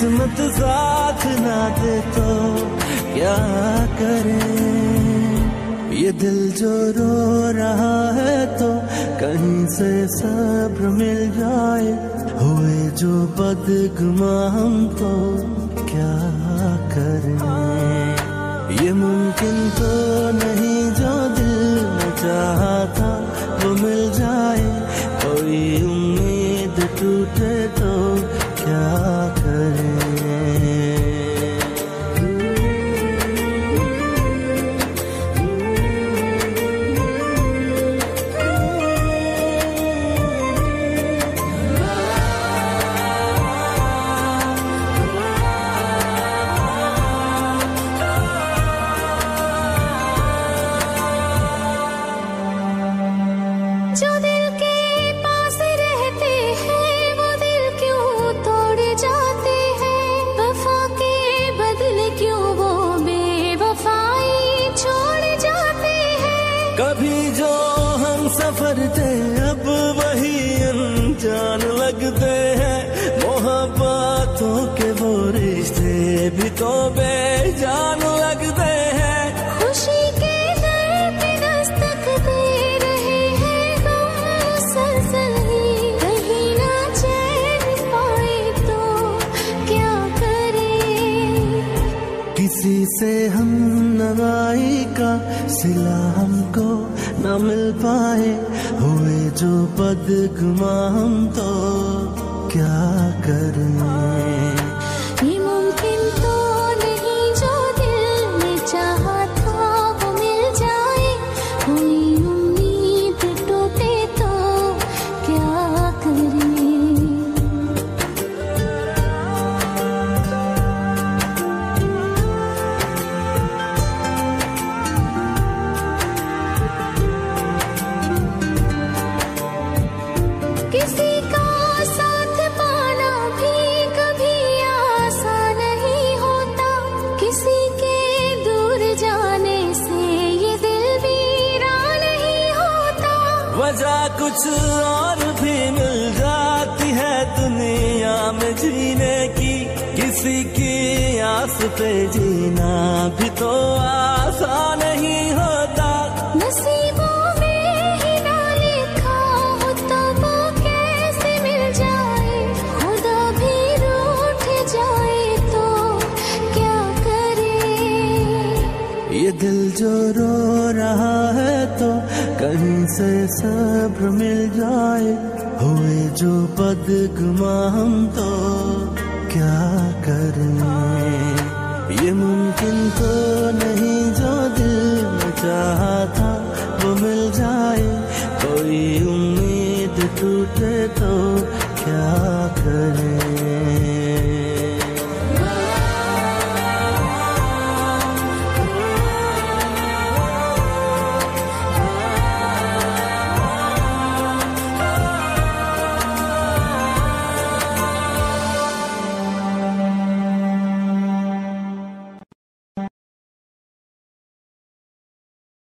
किस्मत साथ ना दे तो क्या करें। ये दिल जो रो रहा है तो कहीं से सब्र मिल जाए, हुए जो बदगुमा हम तो क्या करें। ये मुमकिन तो नहीं जो दिल में चाहा था वो मिल जाए, कोई उम्मीद टूटे तो क्या करें। कभी जो हम सफर थे अब वही अनजान लगते हैं, मोहब्बतों के वो रिश्ते भी तो बेजान लगते हैं। खुशी के दर पे दस्तक दे रहे हैं गम मुसलसल ही, कहीं ना चैन पाए तो क्या करें। किसी से हम नवाई का सिला हमको न मिल पाए, हुए जो बदगुमा हम तो क्या करें। ये मुमकिन तो नहीं जो दिल में चाहा था वो मिल जाए, कोई उम्मीद टूटे तो क्या करें। किसी का साथ पाना भी कभी आसान नहीं होता, किसी के दूर जाने से ये दिल वीरान नहीं होता। वजह कुछ और भी मिल जाती है दुनिया में जीने की, किसी की आस पे जीना भी तो आसान नहीं होता। नसीबों में ही ना लिखा हो तो वो कैसे मिल जाए, खुदा भी रूठ जाए तो क्या करे। ये दिल जो रो रहा है तो कहीं से सब्र मिल जाए, हुए जो बदगुमा हम तो क्या करें। ये मुमकिन तो नहीं जो दिल में चाहा था वो मिल जाए, कोई उम्मीद टूटे तो क्या